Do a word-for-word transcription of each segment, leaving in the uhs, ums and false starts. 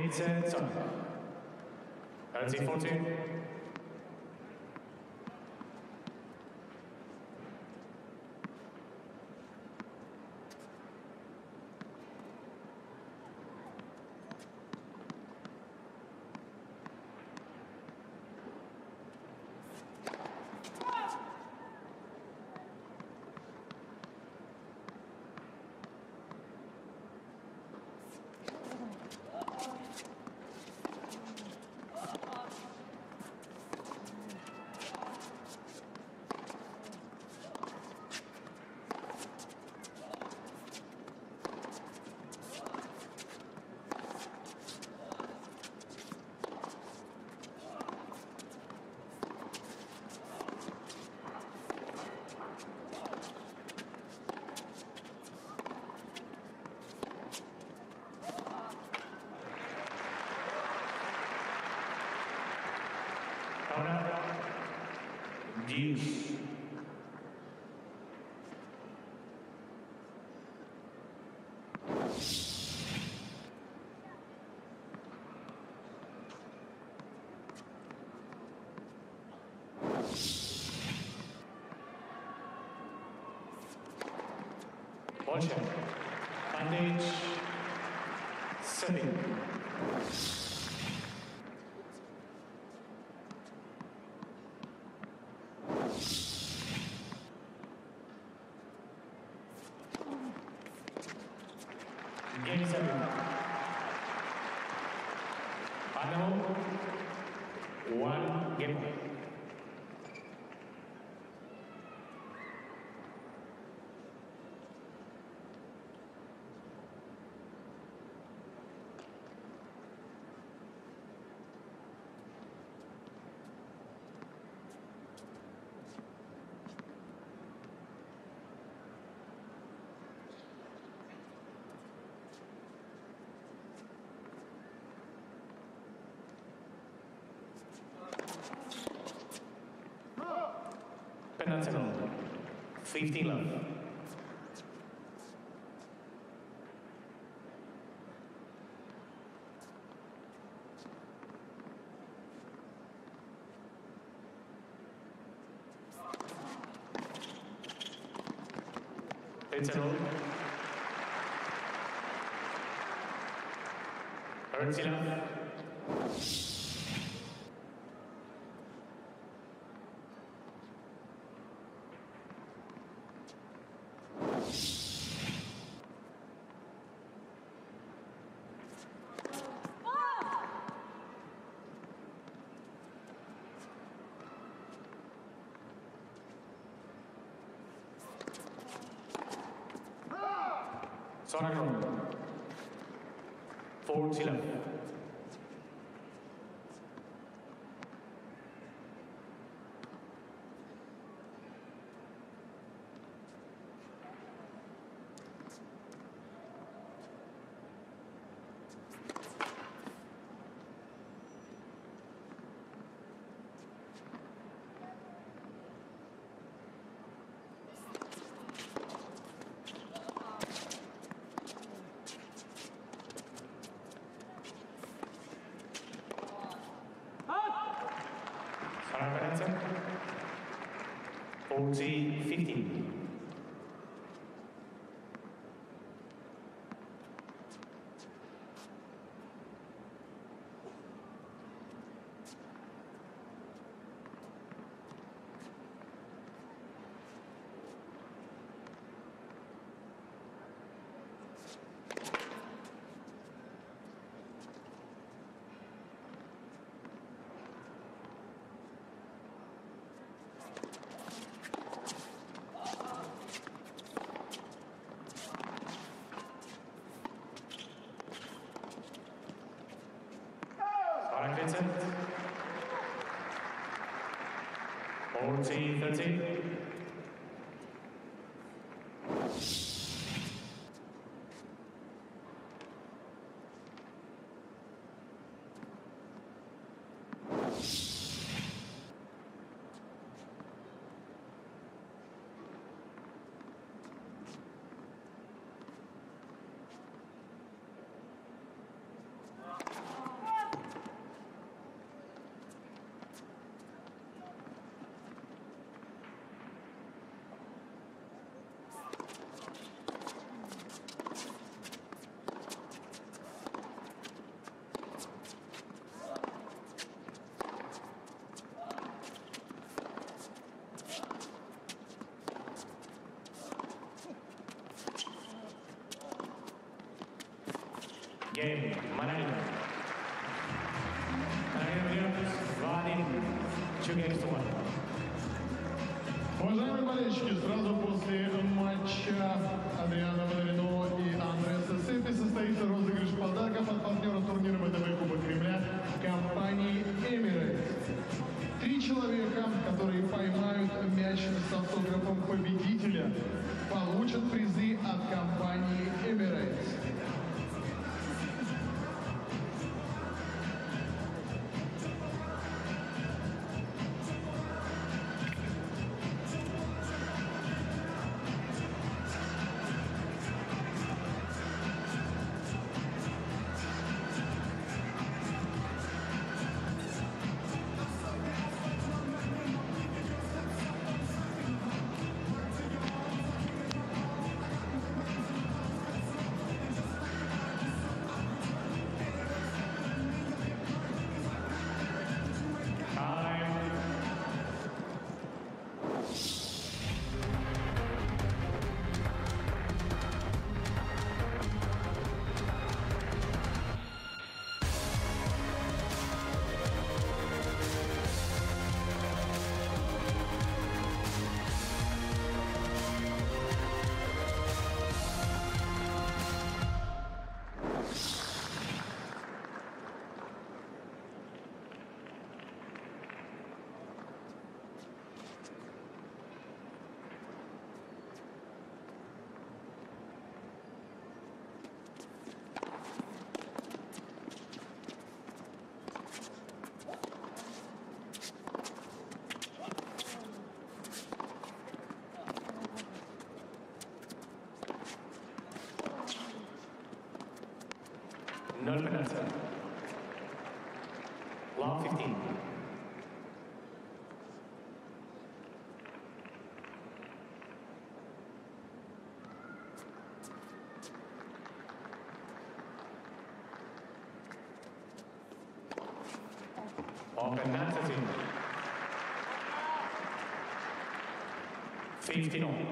Vincenzo Son. thirty fourteen. Ahora, Deuce. Watch him. Bandage. Seven. Game seven. Final. One game. Penalty. fifteen love. Penalty. Penalty. Sonakron. forty love. forty fifteen. Vincent. forty thirty. Oh. Game, Manarino. Manarino Williams, два один. Two games to one. Уважаемые болельщики, сразу после матча Адриано Манарино и Андреаса Сеппи состоится розыгрыш подарков от партнера турнира ВТБ Кубок Кремля компании Emirates. Три человека, которые поймают мяч с автографом победителя, получат призы от компании Emirates. Nol penalty. Long fifteen. Open penalty. fifteen all.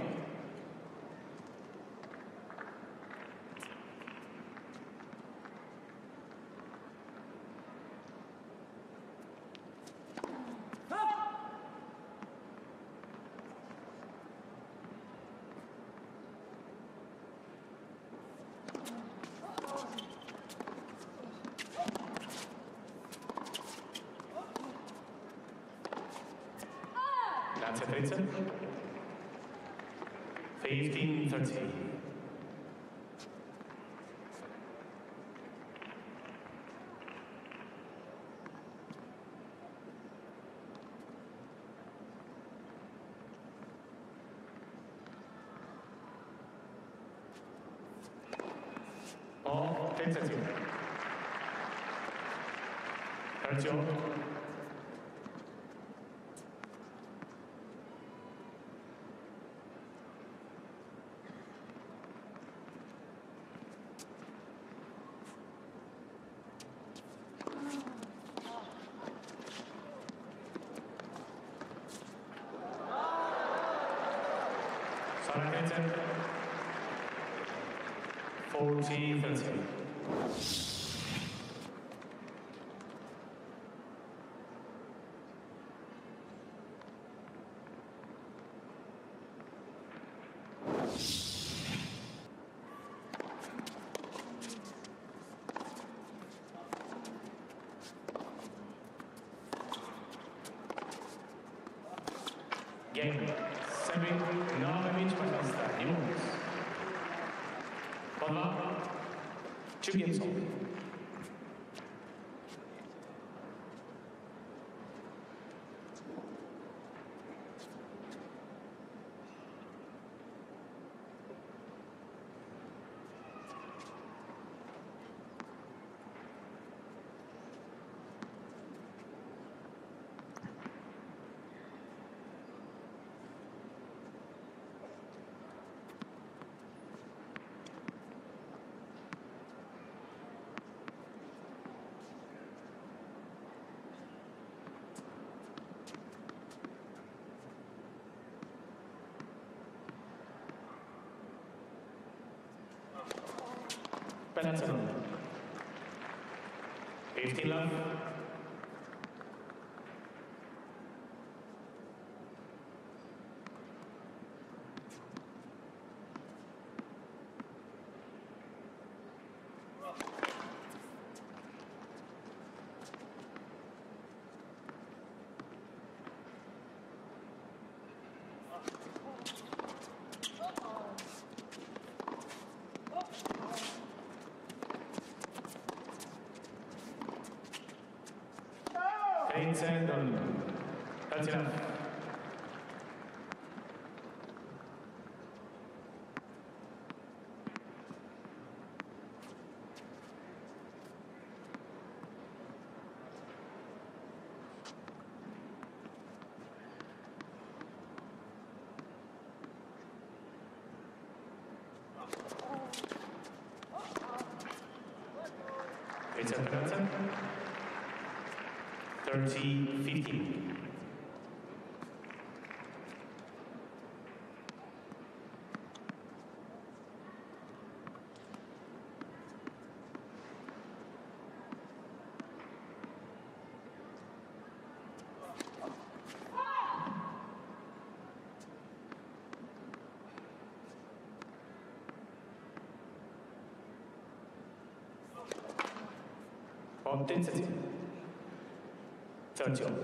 That's a thirty. fifteen thirty. Oh, thirty. thirty. forty thirty. Game. Seven. Новович, пожалуйста, не могут. По два. Two games on. Penalty. fifteen love. Eight and on. That's enough. Eight and that's it. thirty fifteen. On density. thirty on.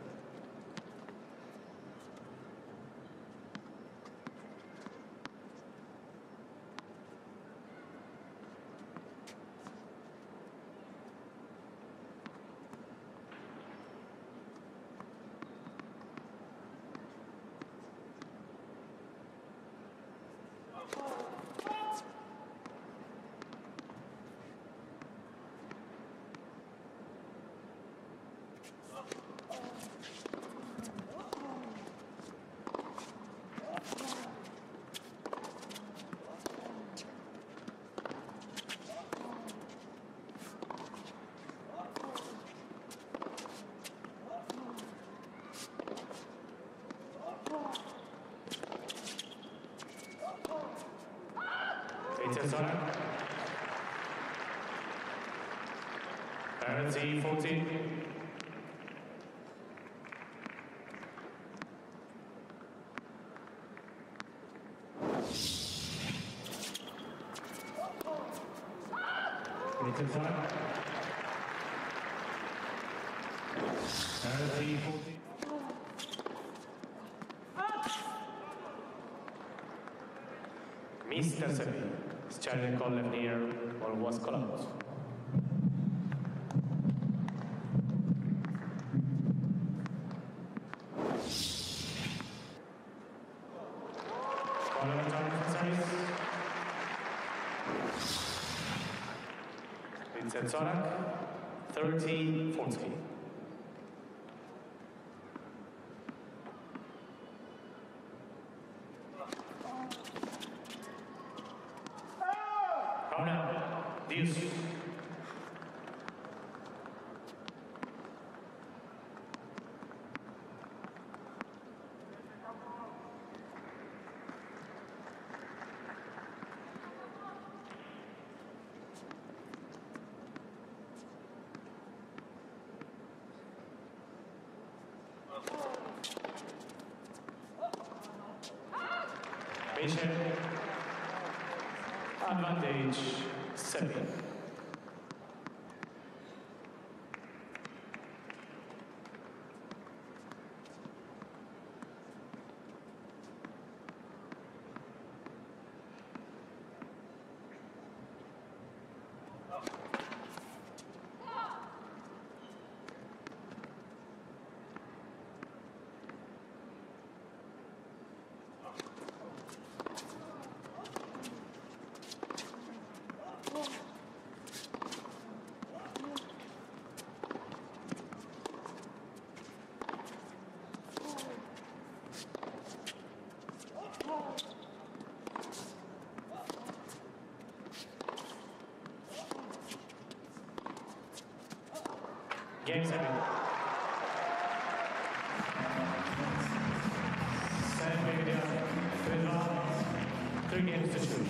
It's on. Penalty fourteen. It's on. Penalty fourteen. Mister Sebi. Charlie call left near or was call out. Call out time for service. Vincent Sorak, thirty forty. Deuce. Mission. Advantage seven. Game seven. Seven media, three rounds, three games to shoot.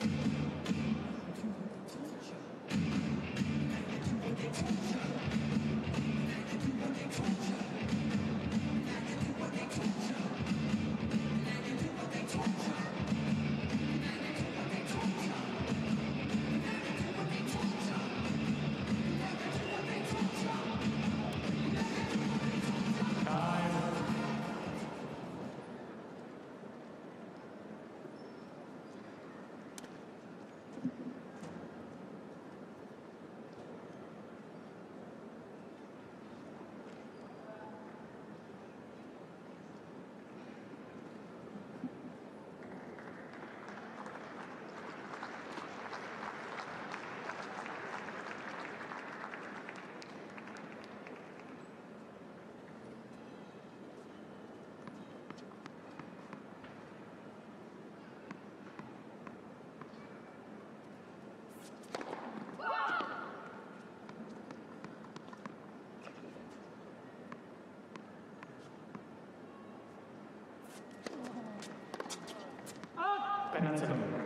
Penalty.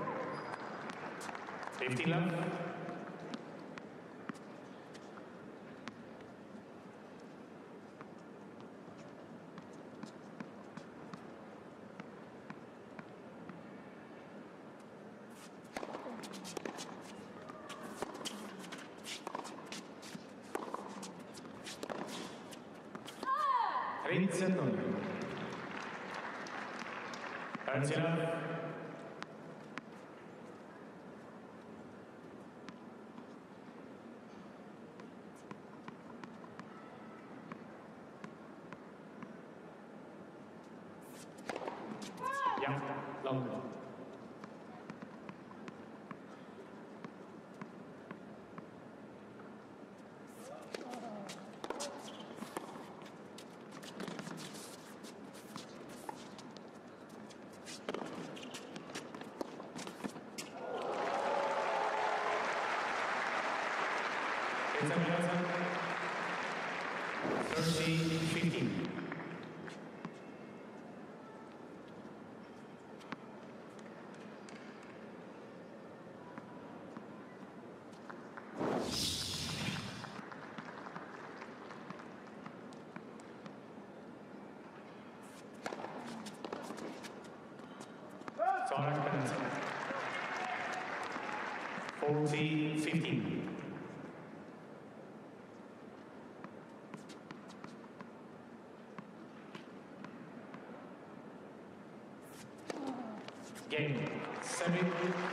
fifteen left. тридцать ноль. Артем. Yeah, long. thirty fifteen. forty fifteen. Game seven.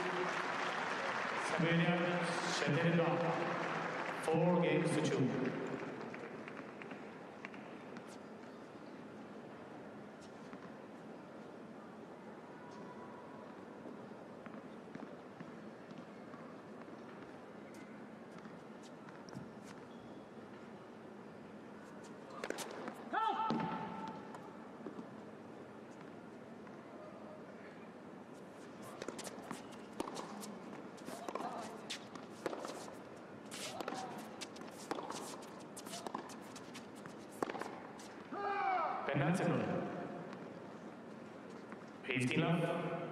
Samuel Shentenga. Four games to two. Penalty. fifteen left.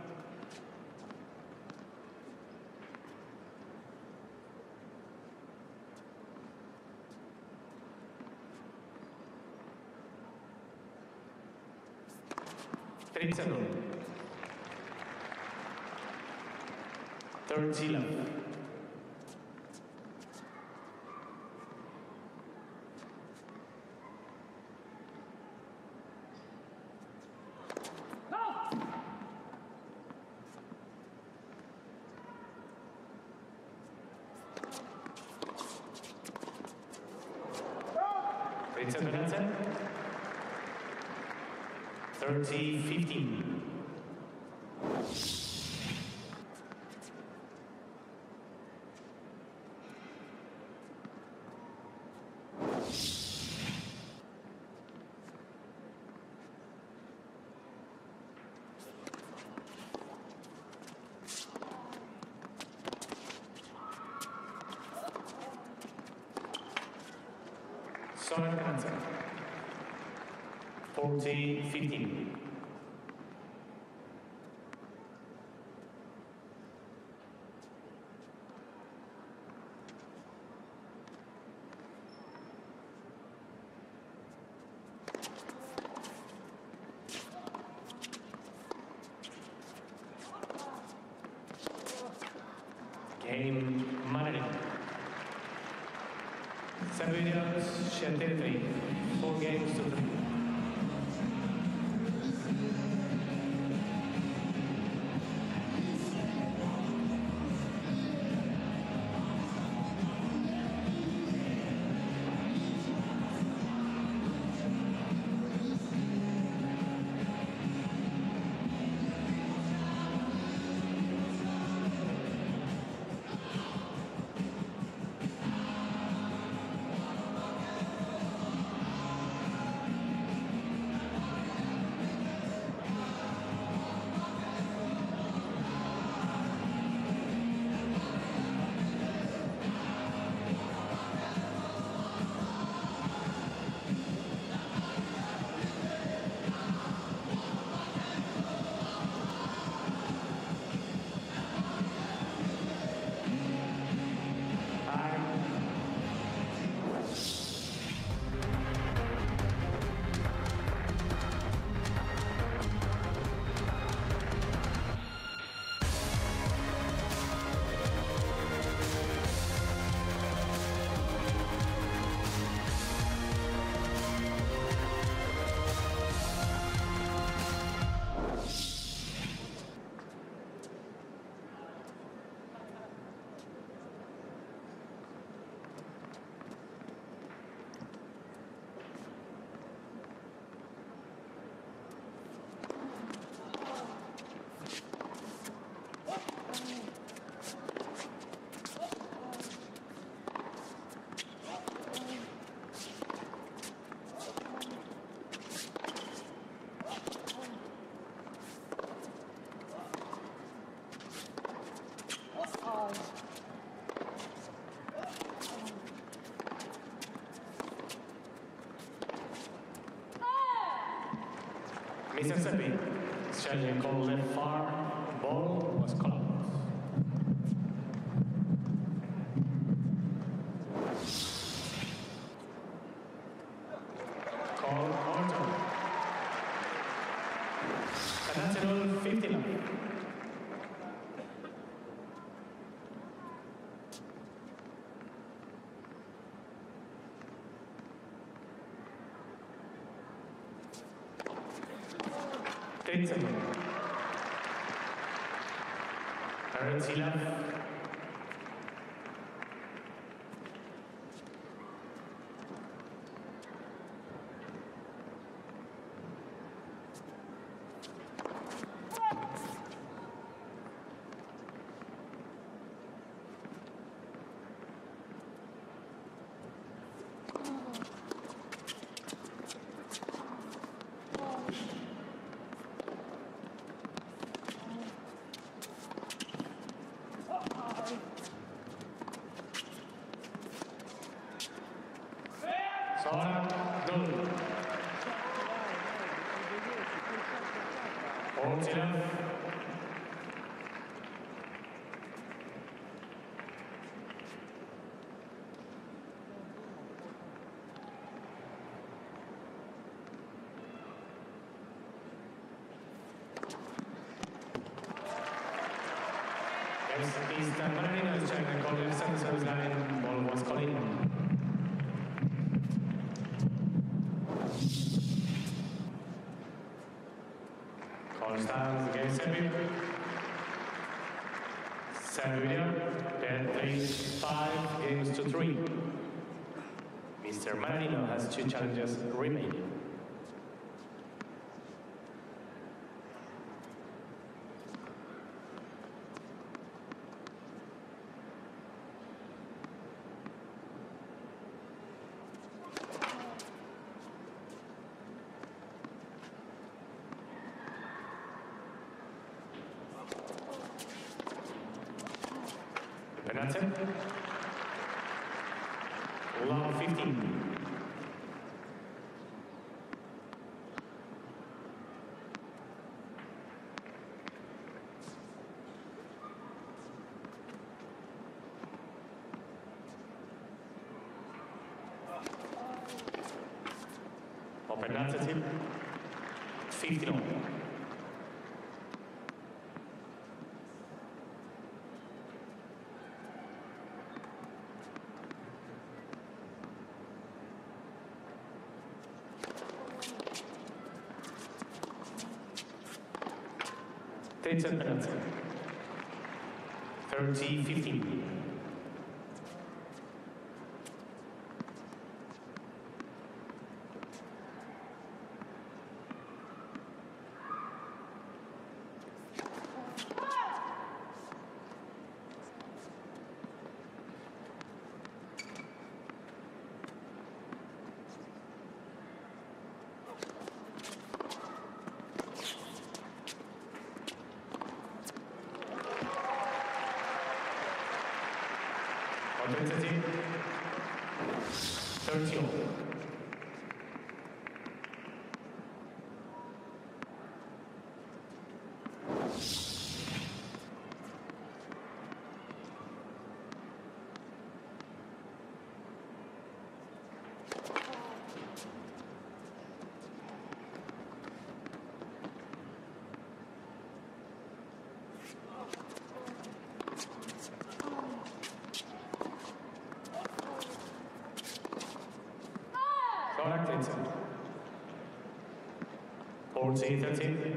тридцать ноль. thirty left. It's a penalty. thirty fifteen. Solid penalty. forty fifteen. Game Manning. Servidians tjugotre tre. Four games to three. Mississippi, Shelly called left far, ball was caught. Call Orton. And that's it all, fifty-nine. Trinzen. Aranzila. Sora, Null. Ortila. East Marino is trying to call it center service line. Ball was called in. Stands against Serbia. Serbia then plays five games to three. Mister Marino has two challenges remaining. Penalty. Long fifteen. Open penalty. fifteen. тридцать пятнадцать. thirty fifteen. thirty, thirty all. Correct. forty, thirty.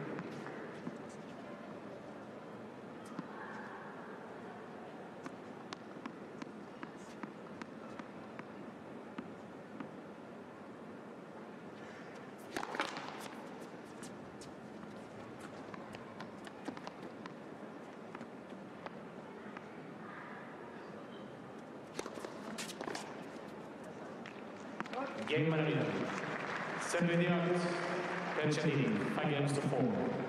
Game Marina. Servidiat, Penchanini, five games to four.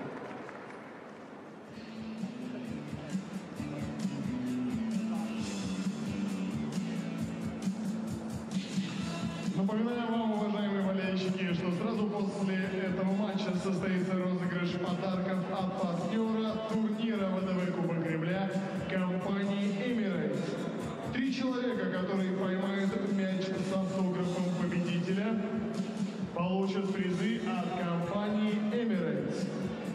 Напоминаю вам, уважаемые болельщики, что сразу после этого матча состоится розыгрыш подарков от партнера турнира ВТБ Кубок Кремля компании Emirates. Три человека, которые поймают мяч с автографом победителя, получат призы от компании Emirates.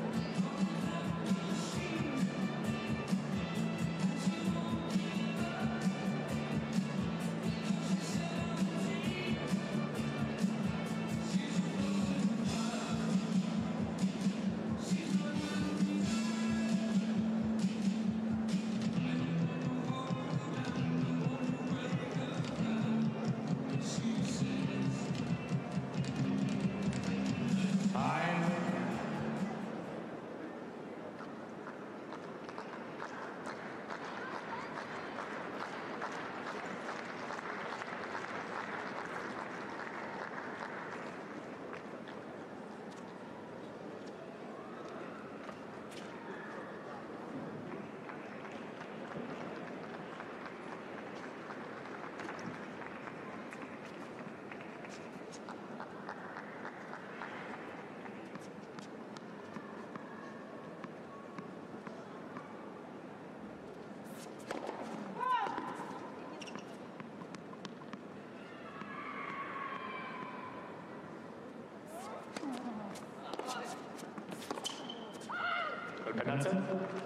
Penalty.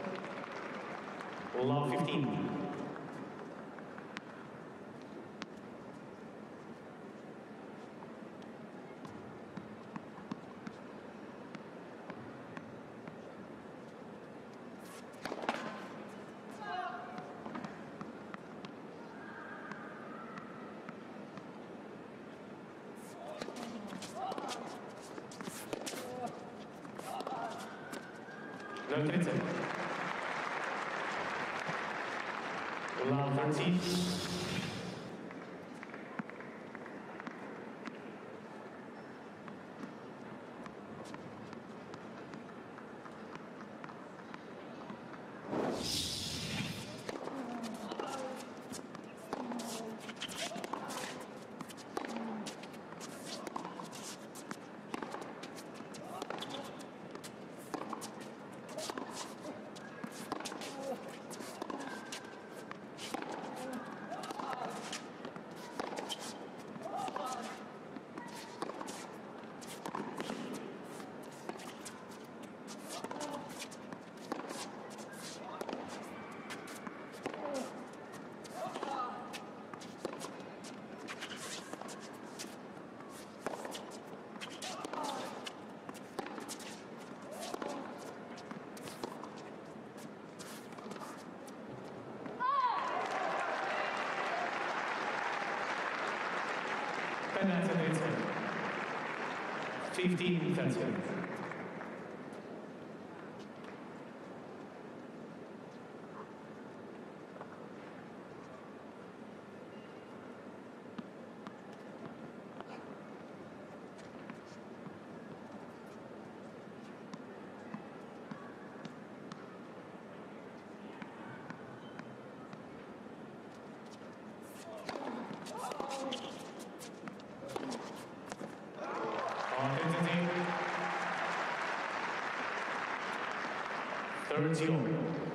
Love fifteen. nol тридцать. Love thirteen. penalty thirteen. fifteen thirteen. thirty all.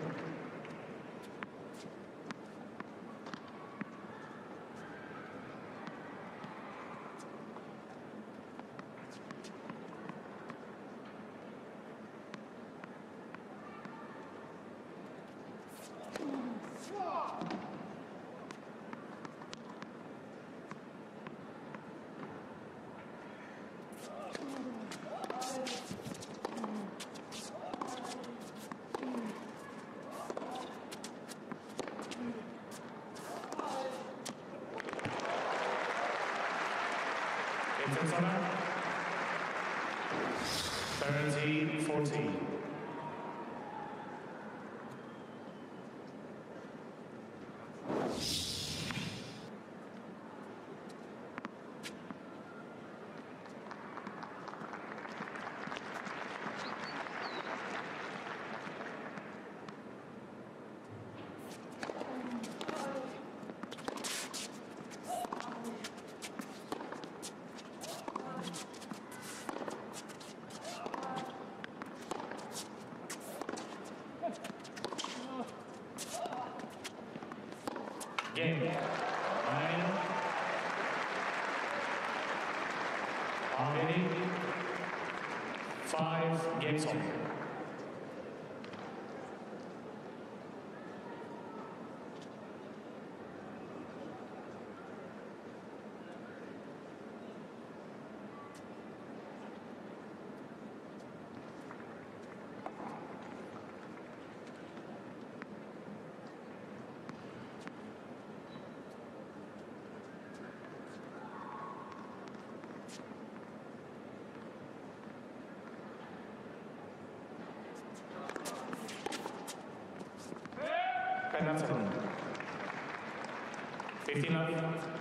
thirty fourteen. Game nine. Already five games on. Penalty. fifteen left.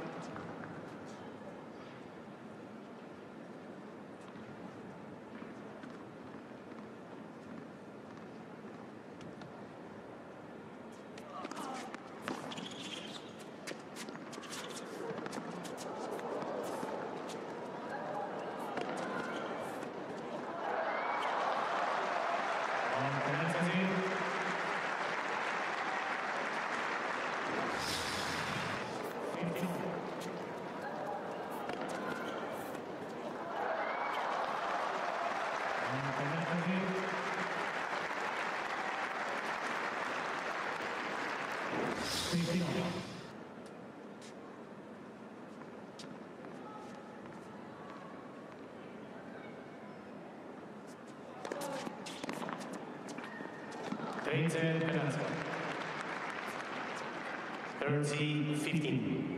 Drayton penalty. thirty fifteen.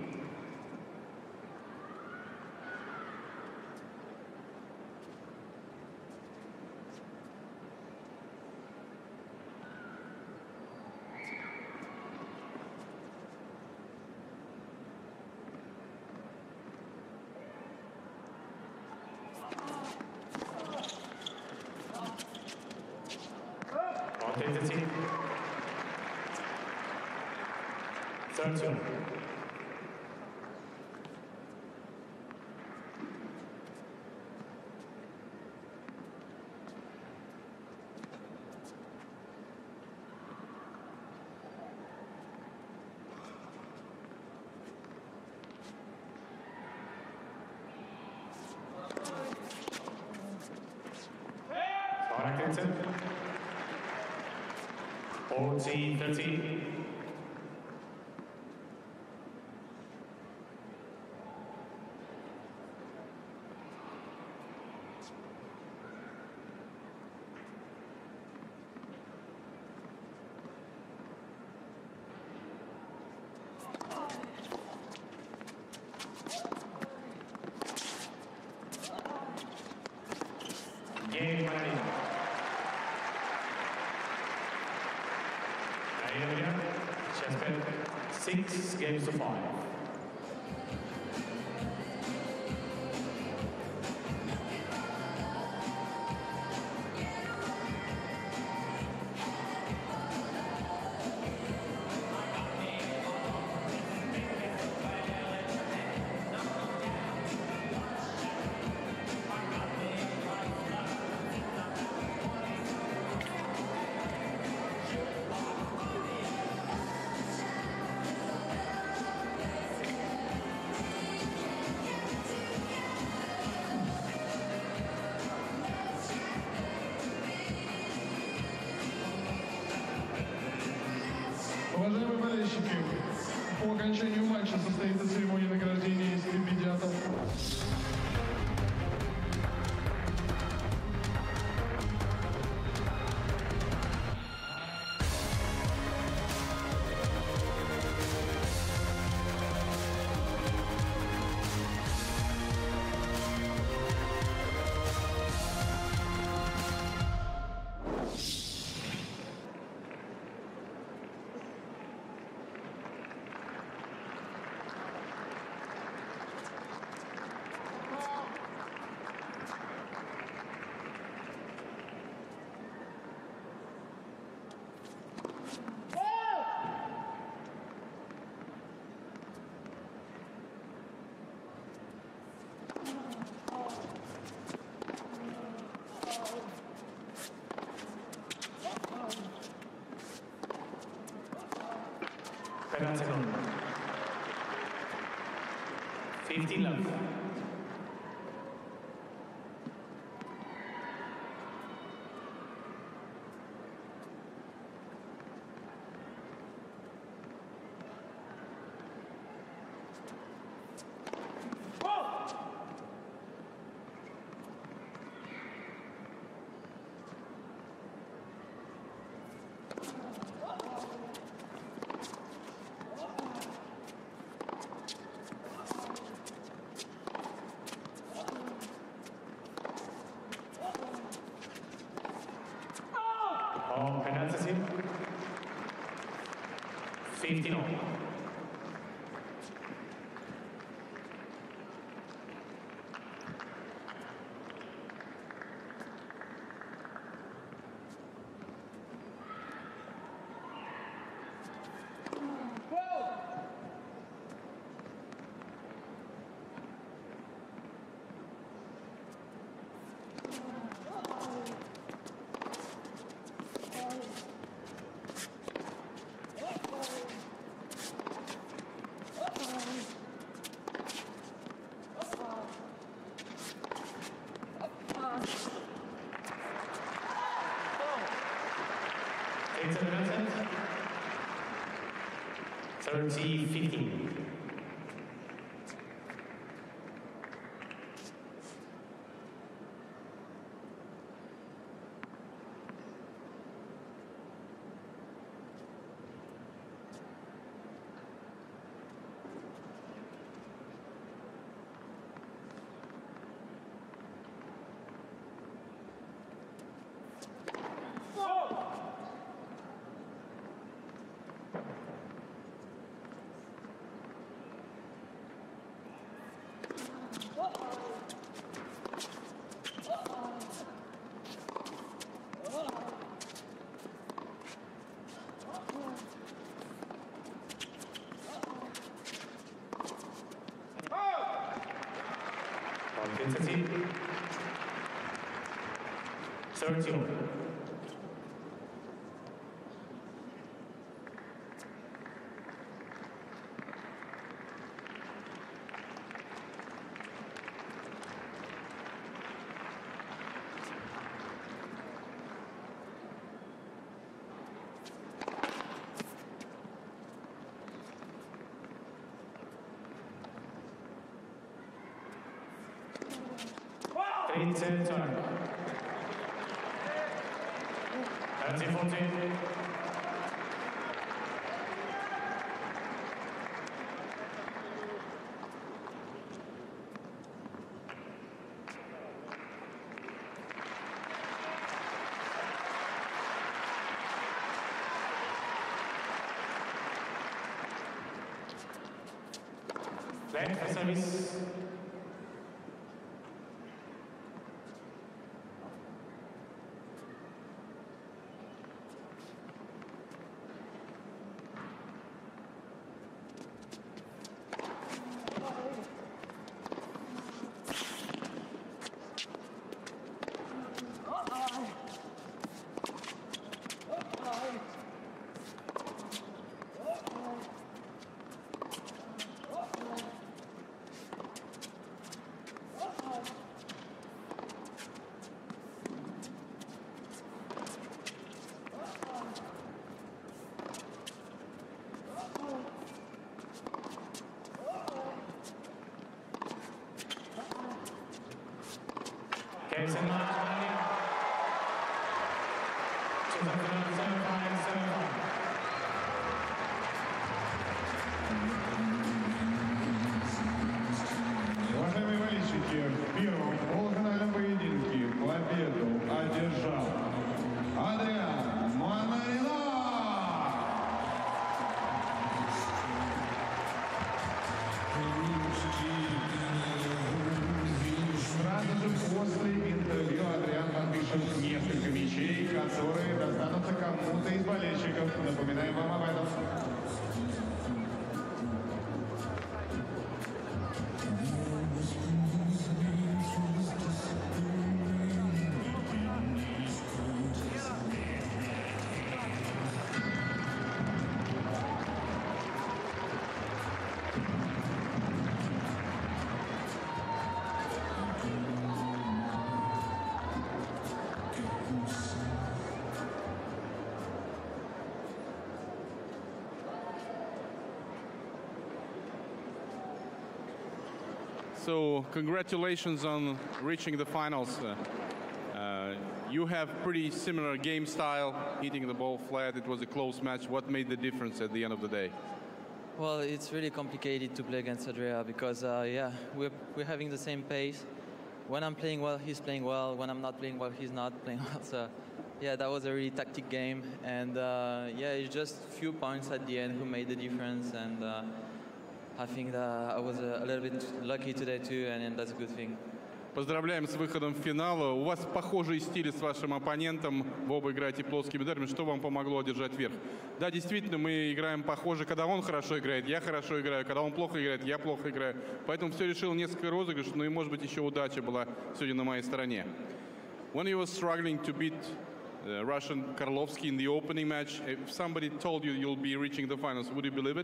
Identity. thirteen. Identity. forty thirty. Serbia. She has spent six games to five. Уважаемые болельщики, по окончанию матча состоится церемония награждения стипендиатов. Penalty goal. fifteen left. Oh, penalty. fifteen all. It's a minute. thirty fifteen. Intensity. thirty. It's a turn. thirty fourteen. Ready for service. Okay, send march running. To the final, seven five, seven five. Уважаемые болельщики, в первом полуфинальном поединке победу одержал Адриан Манаринов. Сразу же после интервью Адриан подпишет несколько мячей, которые достанутся кому-то из болельщиков. Напоминаем вам об этом. So congratulations on reaching the finals. Uh, uh, you have pretty similar game style, hitting the ball flat. It was a close match. What made the difference at the end of the day? Well, it's really complicated to play against Andrea because, uh, yeah, we're, we're having the same pace. When I'm playing well, he's playing well. When I'm not playing well, he's not playing well. So, yeah, that was a really tactic game. And, uh, yeah, it's just a few points at the end who made the difference. And uh, I think that I was a, a little bit lucky today, too, and, and that's a good thing. Поздравляем с выходом в финал. У вас похожие стили с вашим оппонентом. Вы оба играете плоскими ударами. Что вам помогло одержать верх? Да, действительно, мы играем похоже. Когда он хорошо играет, я хорошо играю. Когда он плохо играет, я плохо играю. Поэтому все решил несколько розыгрышей, но и, может быть, еще удача была сегодня на моей стороне. When you were struggling to beat uh, Russian Karlovsky in the opening match, if somebody told you you'll be reaching the finals, would you believe it?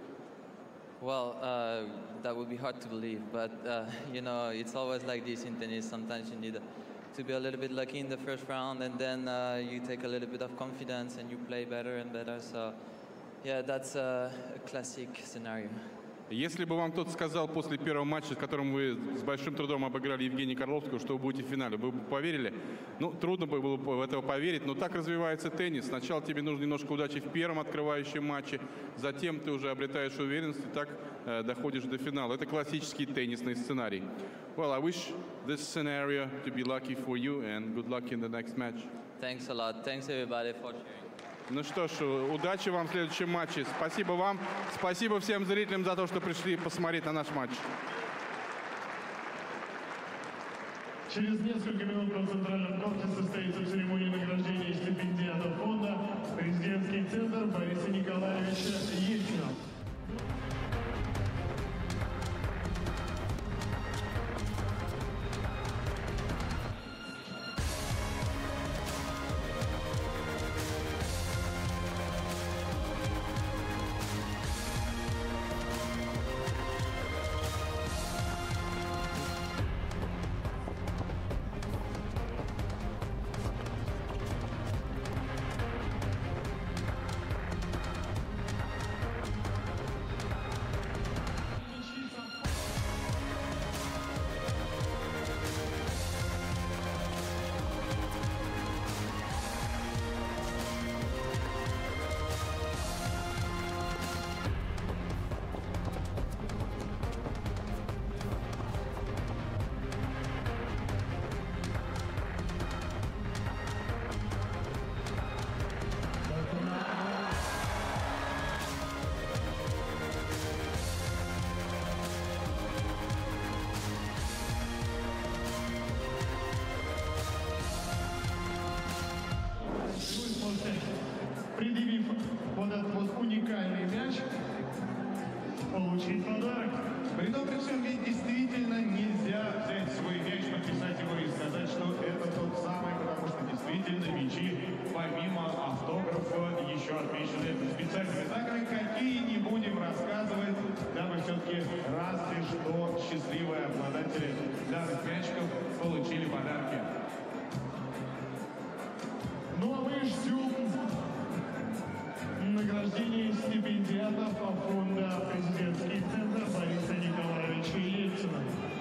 Well, uh, that would be hard to believe, but uh, you know, it's always like this in tennis. Sometimes you need to be a little bit lucky in the first round, and then uh, you take a little bit of confidence and you play better and better. So, yeah, that's a, a classic scenario. Если бы вам кто-то сказал после первого матча, с которым вы с большим трудом обыграли Евгения Карловского, что вы будете в финале, вы бы поверили? Ну, трудно было бы в это поверить, но так развивается теннис. Сначала тебе нужно немножко удачи в первом открывающем матче, затем ты уже обретаешь уверенность и так э, доходишь до финала. Это классический теннисный сценарий. Well, I wish this scenario to be lucky for you and good luck in the next match. Thanks a lot. Thanks everybody for cheering. Ну что ж, удачи вам в следующем матче. Спасибо вам. Спасибо всем зрителям за то, что пришли посмотреть на наш матч. Через несколько минут на центральном корте состоится церемония награждения стипендиатов фонда «Президентский центр» Бориса Николаевича Ельцина. получить подарок. При том, при всем, ведь действительно нельзя взять свой мяч, подписать его и сказать, что это тот самый, потому что действительно мячи, помимо автографа, еще отмечены специальными знаками, какие не будем рассказывать, дабы все-таки разве что счастливые обладатели данных мячиков получили подарки. Ну а мы ждем награждение стипендиатов фонда «Президентский центр» Бориса Николаевича Ельцина.